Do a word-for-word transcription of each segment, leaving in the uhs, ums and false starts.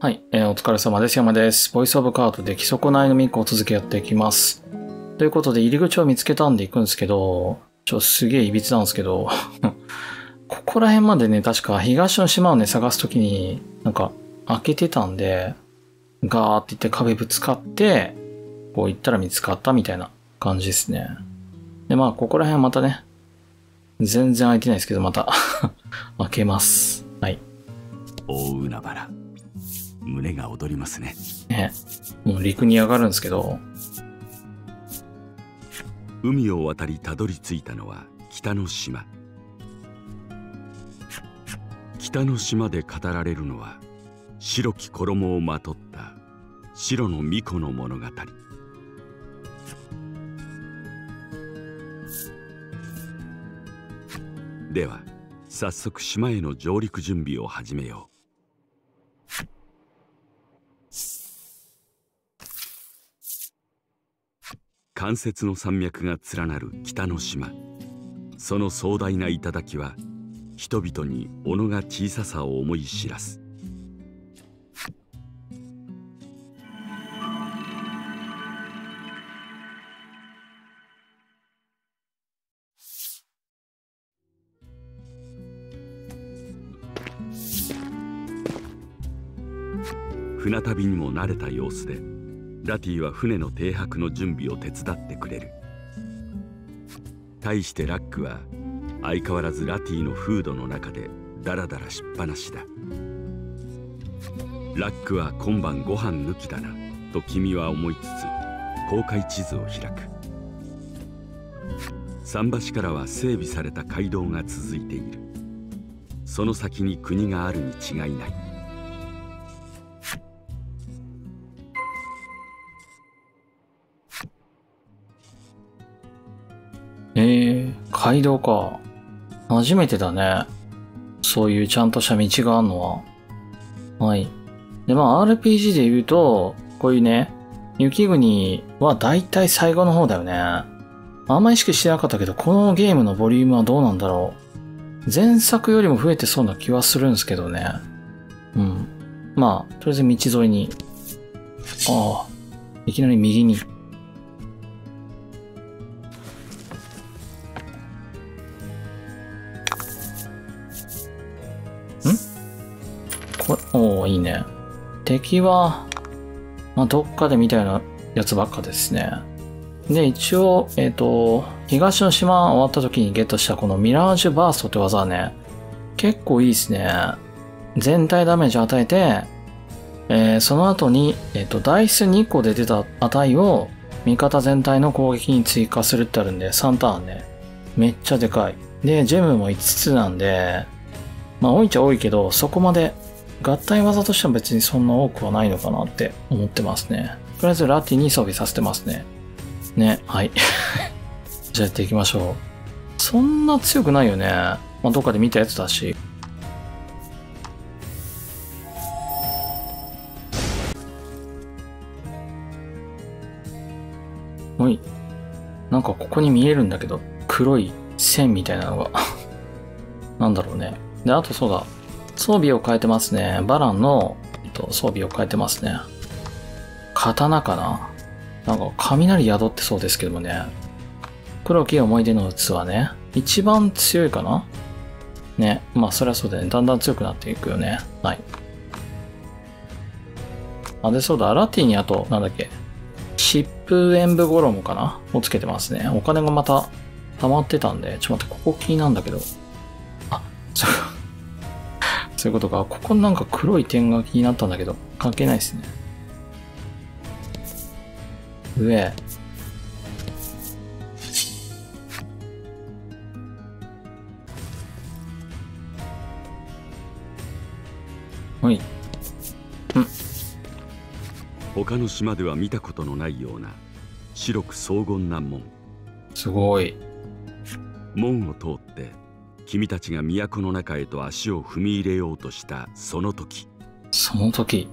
はい、えー、お疲れ様です。山です。ボイスオブカードで基礎内のミックを続けやっていきます。ということで入り口を見つけたんで行くんですけど、ちょ、すげえ歪なんですけど、ここら辺までね、確か東の島をね、探すときに、なんか開けてたんで、ガーって言って壁ぶつかって、こう行ったら見つかったみたいな感じですね。で、まあ、ここら辺またね、全然開いてないですけど、また開けます。はい。 大海原。胸が躍りますね。 ね、もう陸に上がるんですけど。 海を渡りたどり着いたのは北の島。北の島で語られるのは白き衣をまとった白の巫女の物語。では早速島への上陸準備を始めよう。関節の山脈が連なる北の島。その壮大な頂は人々に己が小ささを思い知らす。船旅にも慣れた様子でラティは船の停泊の準備を手伝ってくれる。対してラックは相変わらずラティのフードの中でダラダラしっぱなしだ。ラックは今晩ご飯抜きだなと君は思いつつ航海地図を開く。桟橋からは整備された街道が続いている。その先に国があるに違いない。 えー、街道か。初めてだね。そういうちゃんとした道があんのは。はい。で、まあ アールピージー で言うと、こういうね、雪国はだいたい最後の方だよね。あんま意識してなかったけど、このゲームのボリュームはどうなんだろう。前作よりも増えてそうな気はするんですけどね。うん。まあ、とりあえず道沿いに。ああ、いきなり右に。これ、おお、いいね。敵は、まあ、どっかで見たようなやつばっかですね。で、一応、えっと、東の島終わった時にゲットしたこのミラージュバーストって技はね、結構いいですね。全体ダメージ与えて、えー、その後に、えっと、ダイスにこで出た値を味方全体の攻撃に追加するってあるんで、さんターンね。めっちゃでかい。で、ジェムもいつつつなんで、まあ多いっちゃ多いけど、そこまで合体技としては別にそんな多くはないのかなって思ってますね。とりあえずラティに装備させてますね。ね、はい。じゃあやっていきましょう。そんな強くないよね。まあどっかで見たやつだし。ほい。なんかここに見えるんだけど、黒い線みたいなのが。なんだろうね。で、あとそうだ。装備を変えてますね。バランの、えっと、装備を変えてますね。刀かな。なんか雷宿ってそうですけどもね。黒き思い出の器ね。一番強いかなね。まあそりゃそうだね。だんだん強くなっていくよね。はい。あ、で、そうだ。ラティにあと、なんだっけ。疾風演武衣かなをつけてますね。お金がまた溜まってたんで。ちょっと待って、ここ気になるんだけど。あ、そう。そういうことか。ここなんか黒い点が気になったんだけど、関係ないですね。上。はい。うん。 他の島では見たことのないような白く荘厳な門。 すごい。 門を通って君たちが都の中へと足を踏み入れようとしたその時。 その時。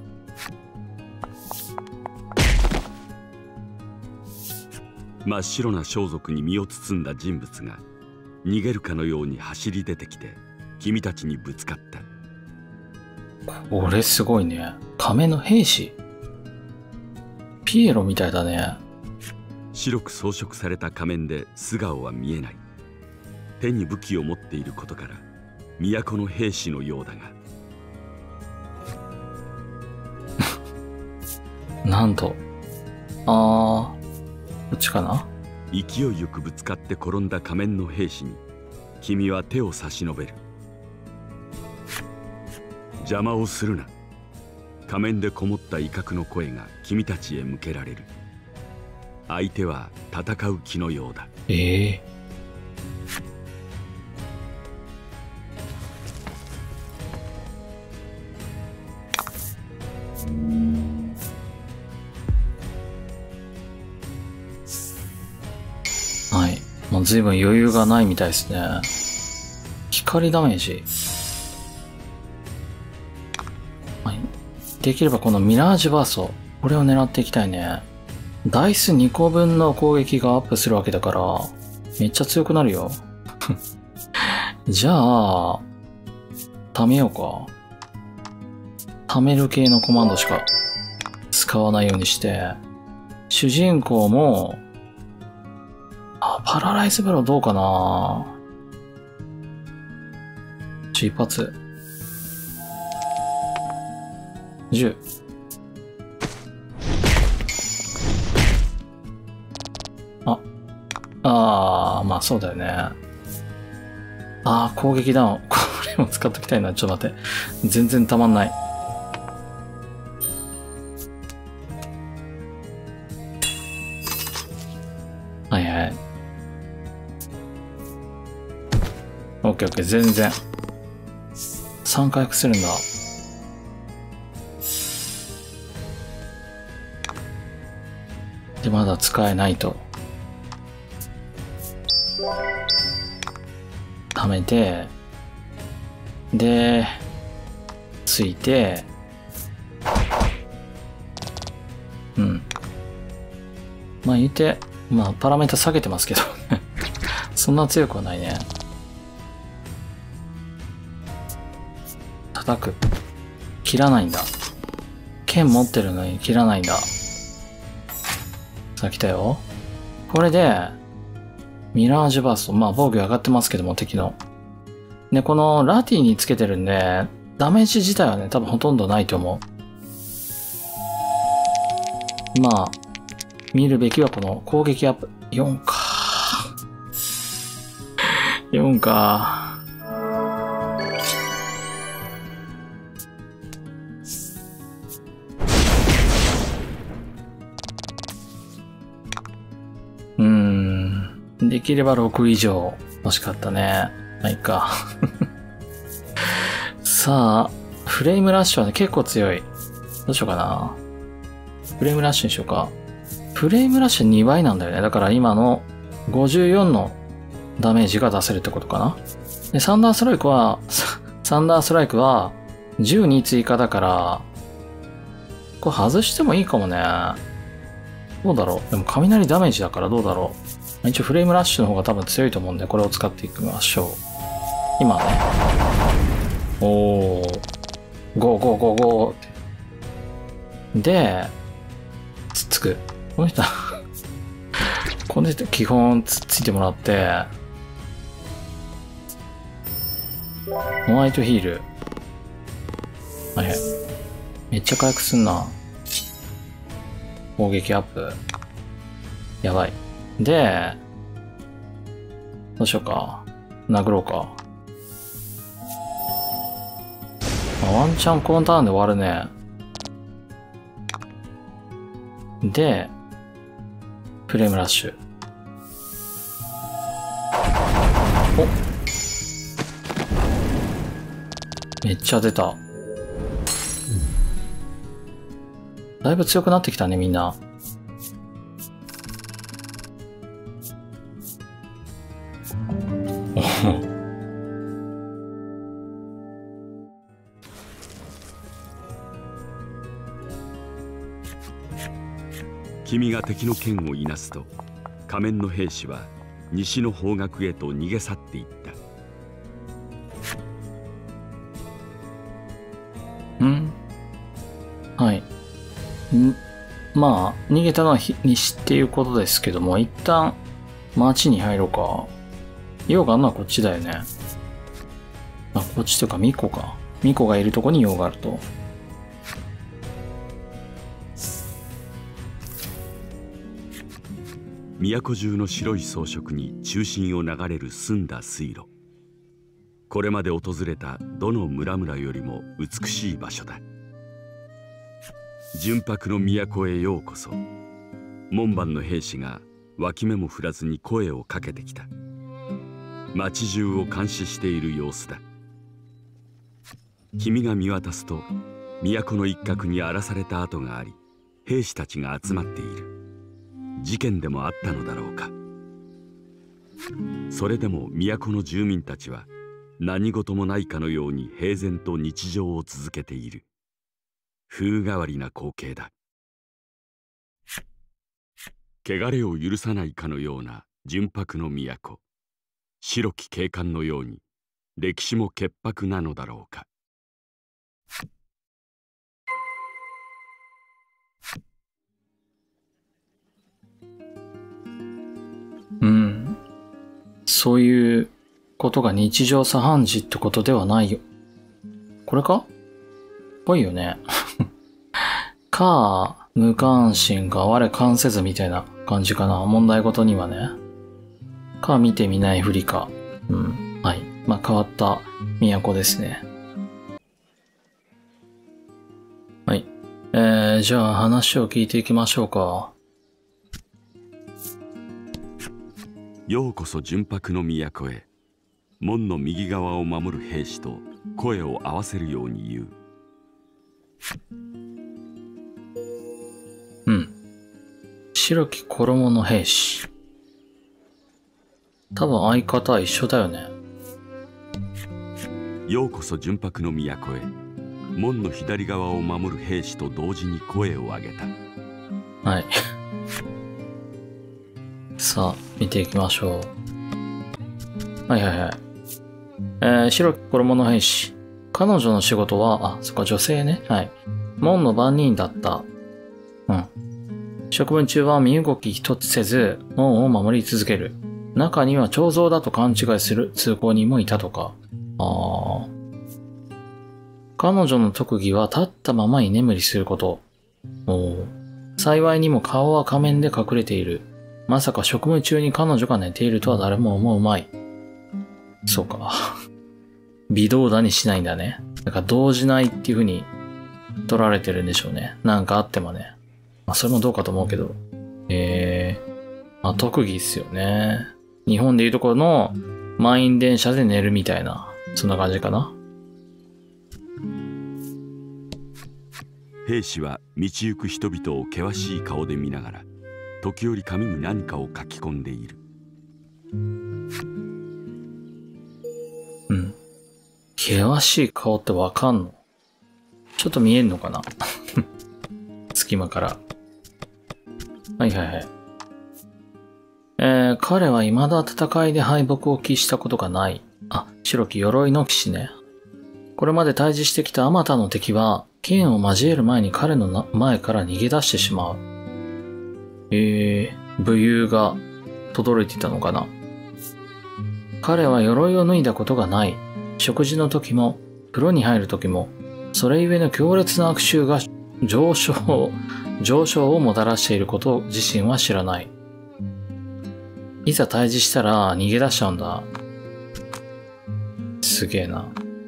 真っ白な装束に身を包んだ人物が逃げるかのように走り出てきて君たちにぶつかった。 これすごいね。仮面の兵士。ピエロみたいだね。 白く装飾された仮面で素顔は見えない。手に武器を持っていることから都の兵士のようだがなんと、あー、こっちかな。 勢いよくぶつかって転んだ仮面の兵士に君は手を差し伸べる。邪魔をするな。仮面でこもった威嚇の声が君たちへ向けられる。相手は戦う気のようだ。 ええー。はい。もう随分余裕がないみたいですね。光ダメージ。はい。できればこのミラージュバースト、これを狙っていきたいね。ダイスにこぶんの攻撃がアップするわけだから、めっちゃ強くなるよ。じゃあ、貯めようか。貯める系のコマンドしか使わないようにして、主人公も、あ、パラライズブローどうかな。ちょ、一発。じゅう。あ、あー、まあそうだよね。あー、攻撃ダウン。これも使っときたいな。ちょっと待って。全然たまんない。はいはい。オッケーオッケー、全然。さん回復するんだ。で、まだ使えないと。貯めて、で、ついて、うん。まあ言って、まあパラメータ下げてますけど、そんな強くはないね。叩く。切らないんだ。剣持ってるのに切らないんだ。さあ来たよ。これで、ミラージュバースト。まあ防御上がってますけども、敵の。で、このラティにつけてるんで、ダメージ自体はね、多分ほとんどないと思う。まあ、見るべきはこの攻撃アップ。よんか。よんか。うーん。できればろく以上欲しかったね。まあいいか。さあ、フレームラッシュはね、結構強い。どうしようかな。フレームラッシュにしようか。フレームラッシュにばいなんだよね。だから今のごじゅうよんのダメージが出せるってことかな。で、サンダーストライクは、サンダーストライクはじゅうに追加だから、これ外してもいいかもね。どうだろう。でも雷ダメージだからどうだろう。一応フレームラッシュの方が多分強いと思うんで、これを使っていきましょう。今ね。おー。ゴーゴーゴーゴー。で、つっつく。この人、この人基本つっついてもらって、ホワイトヒール。はいはい。めっちゃ回復すんな。攻撃アップ。やばい。で、どうしようか。殴ろうか。あ、ワンチャンこのターンで終わるね。で、フレームラッシュ。お、めっちゃ出た。だいぶ強くなってきたね、みんな。 君が敵の剣をいなすと、仮面の兵士は西の方角へと逃げ去っていった。 んはい。んまあ、逃げたのは西っていうことですけども、一旦町に入ろうか。用があるのはこっちだよね。あ、こっちというか巫女か。巫女がいるとこに用があると。 都中の白い装飾に中心を流れる澄んだ水路。これまで訪れたどの村々よりも美しい場所だ。純白の都へようこそ。門番の兵士が脇目も振らずに声をかけてきた。町中を監視している様子だ。君が見渡すと都の一角に荒らされた跡があり、兵士たちが集まっている。事件でもあったのだろうか。それでも都の住民たちは何事もないかのように平然と日常を続けている。風変わりな光景だ。汚れを許さないかのような純白の都。白き景観のように歴史も潔白なのだろうか。 うん。そういうことが日常茶飯事ってことではないよ。これか？ぽいよね。か、無関心か、我関せずみたいな感じかな。問題ごとにはね。か、見てみないふりか。うん。はい。まあ、変わった都ですね。はい。えー、じゃあ話を聞いていきましょうか。 ようこそ純白の都へ。門の右側を守る兵士と声を合わせるように言う。 うん。白き衣の兵士。多分相方は一緒だよね。 ようこそ純白の都へ。門の左側を守る兵士と同時に声を上げた。 はい。さあ、見ていきましょう。はいはいはい。えー、白き衣の兵士。彼女の仕事は、あ、そっか、女性ね。はい。門の番人だった。うん。職務中は身動き一つせず、門を守り続ける。中には彫像だと勘違いする通行人もいたとか。ああ。彼女の特技は立ったまま居眠りすること。おお。幸いにも顔は仮面で隠れている。まさか職務中に彼女が寝ているとは誰も思うまい。そうか。微動だにしないんだね。だから動じないっていう風に取られてるんでしょうね。なんかあってもね。まあ、それもどうかと思うけど。えー、まあ、特技っすよね。日本でいうところの満員電車で寝るみたいな、そんな感じかな。 兵士は道行く人々を険しい顔で見ながら、時折紙に何かを書き込んでいる。 うん。険しい顔ってわかんの？ちょっと見えんのかな隙間から。はいはいはい。えー、彼は未だ戦いで敗北を喫したことがない。あ、白き鎧の騎士ね。これまで対峙してきたあまたの敵は、剣を交える前に彼の前から逃げ出してしまう。えー、武勇が轟いていたのかな。彼は鎧を脱いだことがない。食事の時も、風呂に入る時も、それゆえの強烈な悪臭が上昇、上昇をもたらしていることを自身は知らない。いざ対峙したら逃げ出しちゃうんだ。すげえな。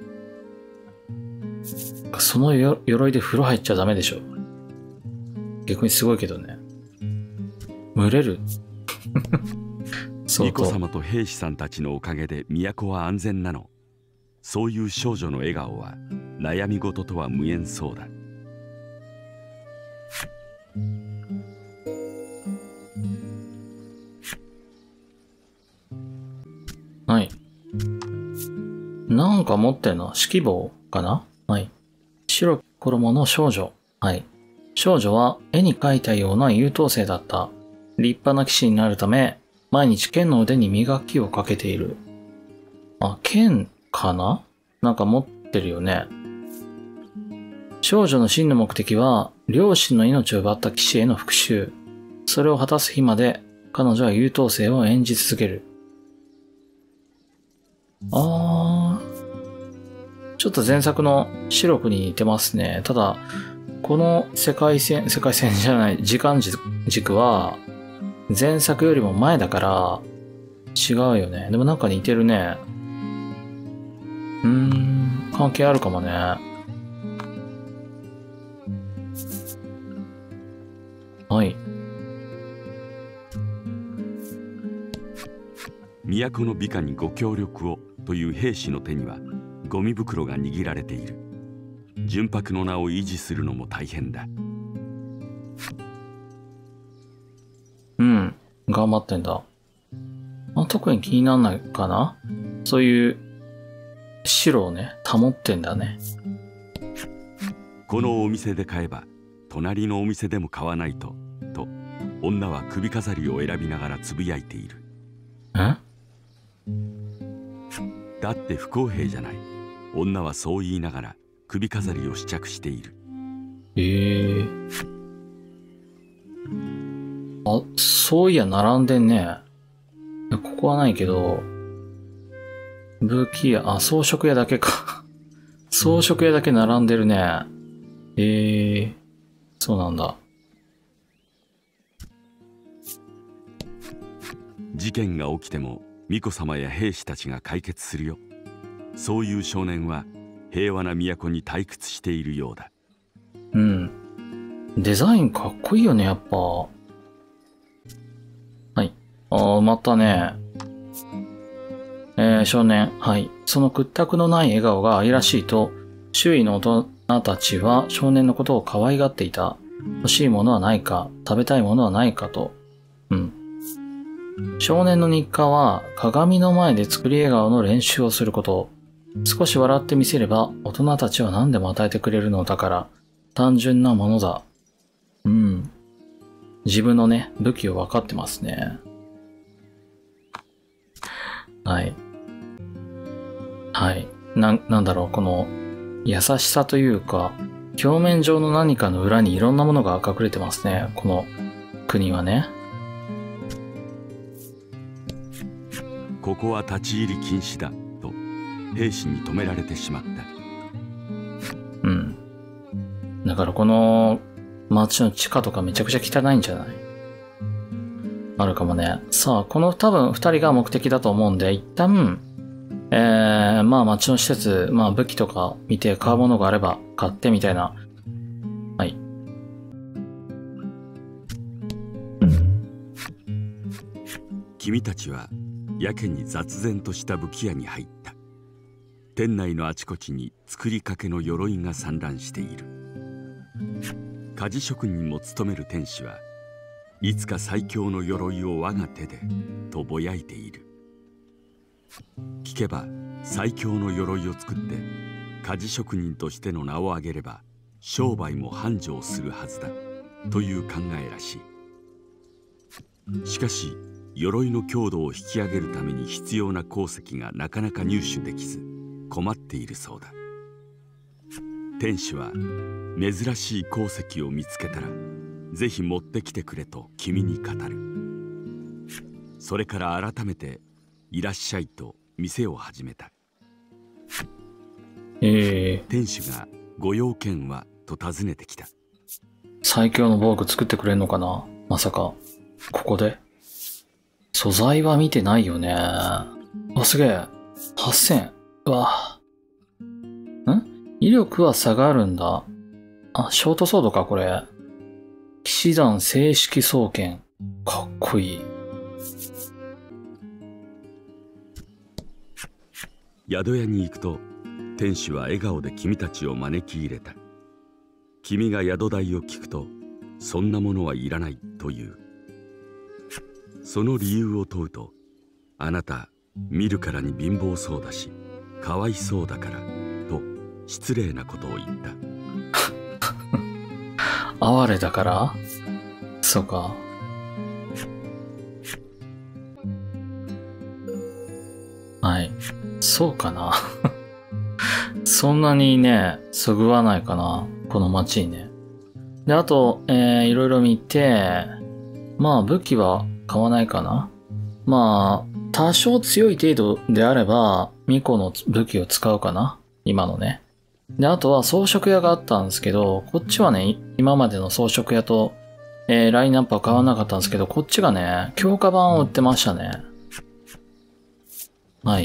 その鎧で風呂入っちゃダメでしょ。逆にすごいけどね。群れる巫女様と兵士さんたちのおかげで都は安全なの。そういう少女の笑顔は悩み事とは無縁そうだ。 はい。なんか持ってんの？指揮棒かな？はい。白き衣の少女。はい。少女は絵に描いたような優等生だった。立派な騎士になるため、毎日剣の腕に磨きをかけている。あ、剣かな？なんか持ってるよね。 少女の真の目的は、両親の命を奪った騎士への復讐。それを果たす日まで、彼女は優等生を演じ続ける。あー。ちょっと前作の白くに似てますね。ただ、この世界線、世界線じゃない、時間軸は、前作よりも前だから、違うよね。でもなんか似てるね。うーん、関係あるかもね。はい。 都の美化にご協力をという兵士の手にはゴミ袋が握られている。純白の名を維持するのも大変だ。 うん、頑張ってんだ。まあ、特に気にならないかな。そういう白をね、保ってんだね。 このお店で買えば隣のお店でも買わないとと女は首飾りを選びながらつぶやいている。 え？ だって不公平じゃない。女はそう言いながら首飾りを試着している。 ええー。あ、そういや並んでんね。ここはないけど、武器屋、あ、装飾屋だけか。装飾屋だけ並んでるね。ええー、そうなんだ。 事件が起きても巫女様や兵士たちが解決するよ。そういう少年は平和な都に退屈しているようだ。 うん。デザインかっこいいよね、やっぱ。はい。ああ、埋まったね。えー、少年。はい。その屈託のない笑顔が愛らしいと、周囲の大人たちは少年のことを可愛がっていた。欲しいものはないか、食べたいものはないかと。うん。少年の日課は鏡の前で作り笑顔の練習をすること。少し笑ってみせれば大人たちは何でも与えてくれるのだから単純なものだ。うん。自分のね、武器を分かってますね。はい。はい。な、なんだろう、この優しさというか、表面上の何かの裏にいろんなものが隠れてますね。この国はね。 ここは立ち入り禁止だと兵士に止められてしまった。 うん。だからこの街の地下とかめちゃくちゃ汚いんじゃない？あるかもね。さあ、この多分二人が目的だと思うんで、一旦、えー、まあ街の施設、まあ武器とか見て買うものがあれば買ってみたいな。はい。 君たちはやけに雑然とした武器屋に入った。店内のあちこちに作りかけの鎧が散乱している。鍛冶職人も務める店主はいつか最強の鎧を我が手でとぼやいている。聞けば最強の鎧を作って鍛冶職人としての名を上げれば商売も繁盛するはずだという考えらしい。しかし鎧の強度を引き上げるために必要な鉱石がなかなか入手できず困っているそうだ。店主は珍しい鉱石を見つけたらぜひ持ってきてくれと君に語る。それから改めていらっしゃいと店を始めた。 えー、 店主がご用件はと尋ねてきた。 最強の防具作ってくれるのかな、まさかここで。素材は見てないよね。あ、すげえ。はっせん。うわ。ん？威力は下がるんだ。あ、ショートソードか、これ。騎士団正式双剣。かっこいい。 宿屋に行くと、店主は笑顔で君たちを招き入れた。君が宿代を聞くと、そんなものはいらないという。その理由を問うと、あなた見るからに貧乏そうだしかわいそうだからと失礼なことを言った。 哀れだから？そうか。はい、そうかな。そんなにね、そぐわないかな。 この街にね。で、あと、えー、いろいろ見て、まあ武器は買わないかな。まあ、多少強い程度であれば、ミコの武器を使うかな。今のね。で、あとは装飾屋があったんですけど、こっちはね、今までの装飾屋と、えー、ラインナップは変わらなかったんですけど、こっちがね、強化版を売ってましたね。はい。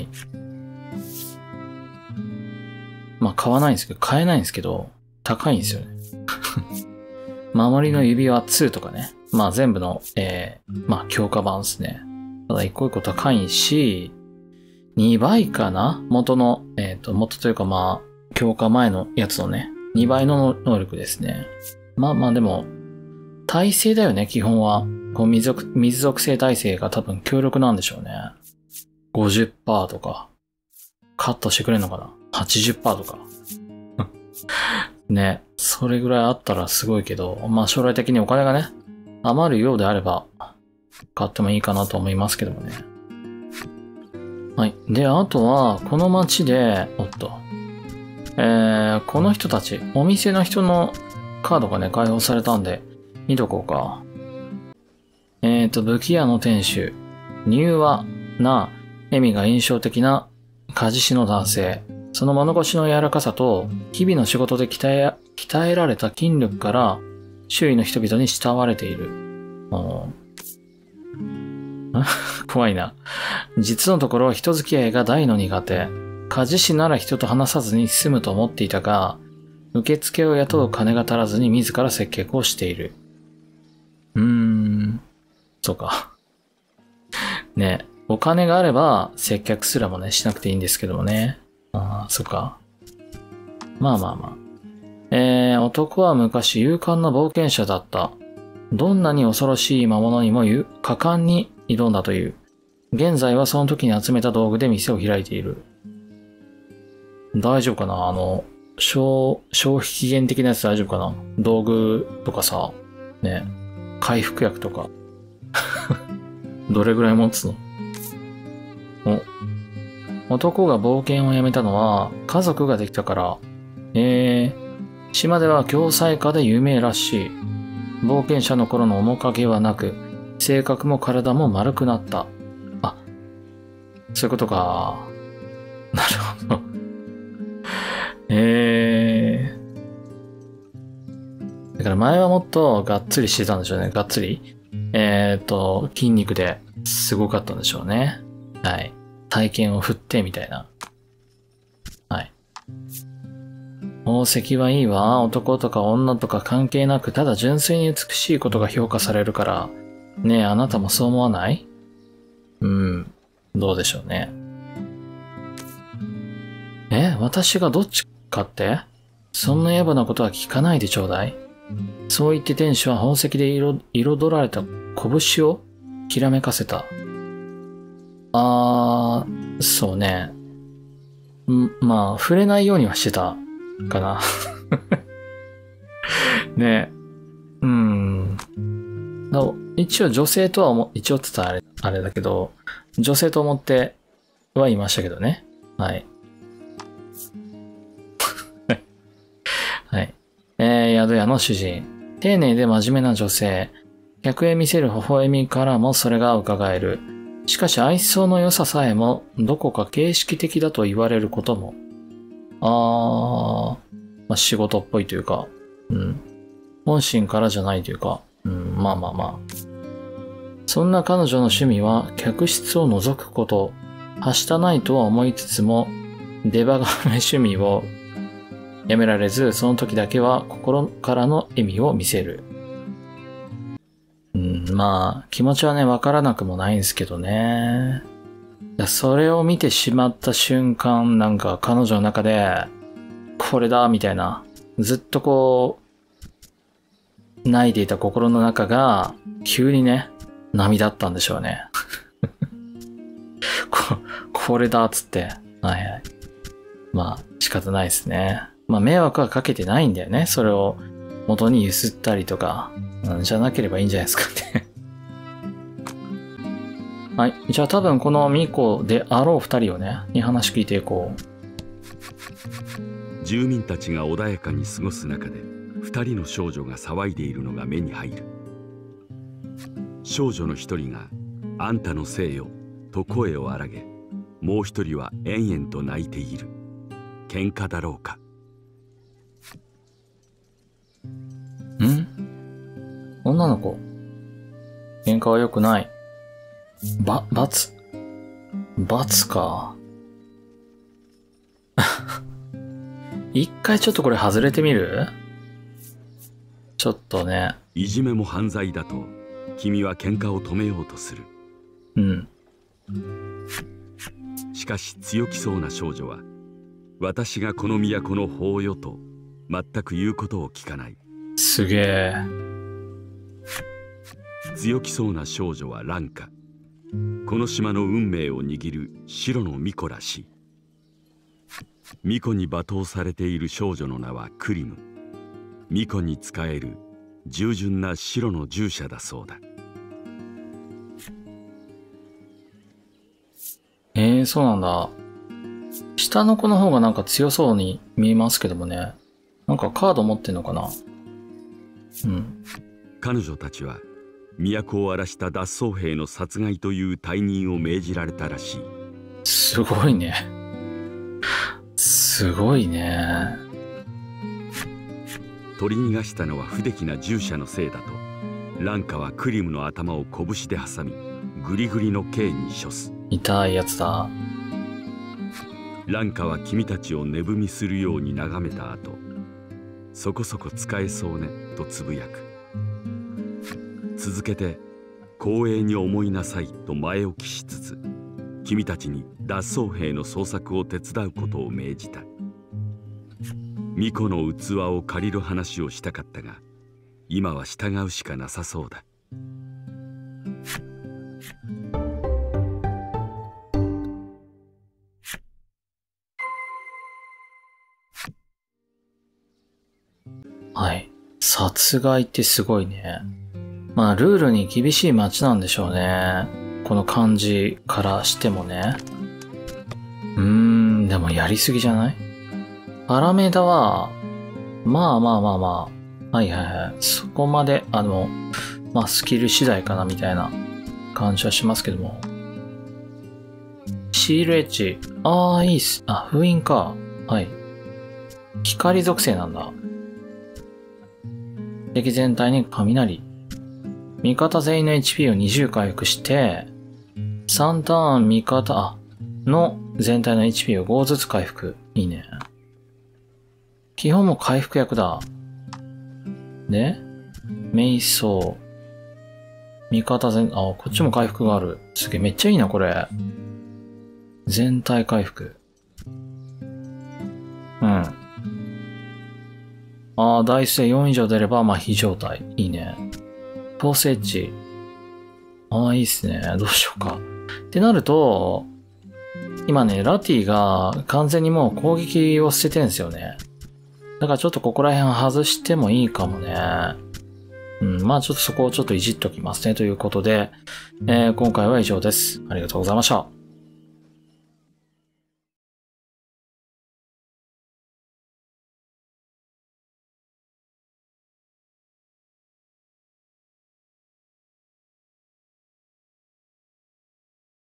まあ買わないんですけど、買えないんですけど、高いんですよね。守りの指輪ツーとかね。まあ全部の、えー、まあ強化版ですね。ただ一個一個高いし、にばいかな元の、えっと、元というかまあ、強化前のやつのね、にばいの能力ですね。まあまあでも、耐性だよね、基本は。こう水属、水属性耐性が多分強力なんでしょうね。ごじゅっパーセント とか。カットしてくれんのかな ?はちじゅっパーセント とか。ね。それぐらいあったらすごいけど、まあ将来的にお金がね、余るようであれば、買ってもいいかなと思いますけどもね。はい。で、あとは、この街で、おっと。えー、この人たち、お店の人のカードがね、開放されたんで、見とこうか。えーと、武器屋の店主、柔和な笑みが印象的な鍛冶師の男性。その物腰の柔らかさと、日々の仕事で鍛え、鍛えられた筋力から、周囲の人々に慕われている。怖いな。実のところ人付き合いが大の苦手。鍛冶師なら人と話さずに済むと思っていたが、受付を雇う金が足らずに自ら接客をしている。うーん。そうか。ね、お金があれば接客すらもね、しなくていいんですけどもね。ああ、そうか。まあまあまあ。えー、男は昔勇敢な冒険者だった。どんなに恐ろしい魔物にも果敢に挑んだという。現在はその時に集めた道具で店を開いている。大丈夫かなあの、消、消費期限的なやつ大丈夫かな道具とかさ、ね、回復薬とか。どれぐらい持つの？お、男が冒険をやめたのは家族ができたから。えー、島では共済家で有名らしい。冒険者の頃の面影はなく、性格も体も丸くなった。あ、そういうことか。なるほど。えー。だから前はもっとがっつりしてたんでしょうね。がっつり。えっと、筋肉ですごかったんでしょうね。はい。体験を振ってみたいな。はい。宝石はいいわ。男とか女とか関係なく、ただ純粋に美しいことが評価されるから。ねえ、あなたもそう思わない？うん。どうでしょうね。え、私がどっちかって？そんな野暮なことは聞かないでちょうだい。そう言って店主は宝石で彩られた拳をきらめかせた。あー、そうね。ん、まあ、触れないようにはしてたかな。ねえ。うん。一応女性とは思、一応って言ったらあれ、あれだけど、女性と思ってはいましたけどね。はい。はい。えー、宿屋の主人。丁寧で真面目な女性。客へ見せる微笑みからもそれが伺える。しかし愛想の良ささえもどこか形式的だと言われることも。あー、まあ、仕事っぽいというか、うん。本心からじゃないというか、うん、まあまあまあ。そんな彼女の趣味は客室を覗くこと。はしたないとは思いつつも、出歯がめ趣味をやめられず、その時だけは心からの笑みを見せる。うん、まあ、気持ちはね、わからなくもないんですけどね。それを見てしまった瞬間、なんか彼女の中で、これだ、みたいな、ずっとこう、泣いていた心の中が、急にね、波だったんでしょうね。こ、これだ、っつって。はいはい。まあ、仕方ないですね。まあ、迷惑はかけてないんだよね。それを元にゆすったりとか。うん、じゃなければいいんじゃないですかね。はい。じゃあ多分このミコであろう二人をね、に話聞いていこう。住民たちが穏やかに過ごす中で、 二人の少女が騒いでいるのが目に入る。少女の一人が「あんたのせいよ」と声を荒げ、もう一人は延々と泣いている。喧嘩だろうか。 ん？女の子。喧嘩は良くない。ば、罰。罰か。一回ちょっとこれ外れてみる？ちょっとね。 いじめも犯罪だと君は喧嘩を止めようとする。 うん。 しかし強気そうな少女は、私がこの都の法よと全く言うことを聞かない。 すげえ。 強気そうな少女はランカ。この島の運命を握る白の巫女らしい。巫女に罵倒されている少女の名はクリム。巫女に仕える従順な白の従者だそうだ。 えー、そうなんだ。下の子の方がなんか強そうに見えますけどもね。なんかカード持ってんのかな？うん。 彼女たちは都を荒らした脱走兵の殺害という大任を命じられたらしい。 すごいね。すごいね。 取り逃がしたのは不出来な従者のせいだと、ランカはクリムの頭を拳で挟み、グリグリの刑に処す。 痛いやつだ。 ランカは君たちを値踏みするように眺めた後、そこそこ使えそうねとつぶやく。続けて光栄に思いなさいと前置きしつつ、君たちに脱走兵の捜索を手伝うことを命じた。巫女の器を借りる話をしたかったが、今は従うしかなさそうだ。 はい。殺害ってすごいね。まあ、ルールに厳しい街なんでしょうね。この感じからしてもね。うーん、でもやりすぎじゃない？アラメダは、まあまあまあまあ、はいはいはい。そこまで、あの、まあスキル次第かなみたいな感じはしますけども。シールエッジ。ああ、いいっす。あ、封印か。はい。光属性なんだ。敵全体に雷。味方全員の エイチピー をにじゅう回復して、さんターン味方の全体の エイチピー をごずつ回復。いいね。基本も回復役だ。で、瞑想。味方全、あ、こっちも回復がある。すげえ、めっちゃいいな、これ。全体回復。うん。ああ、ダイスでよん以上出れば、まあ、非状態。いいね。フォースエッジ。ああ、いいっすね。どうしようか。ってなると、今ね、ラティが完全にもう攻撃を捨ててるんですよね。だからちょっとここら辺外してもいいかもね。うん、まあちょっとそこをちょっといじっときますね。ということで、えー、今回は以上です。ありがとうございました。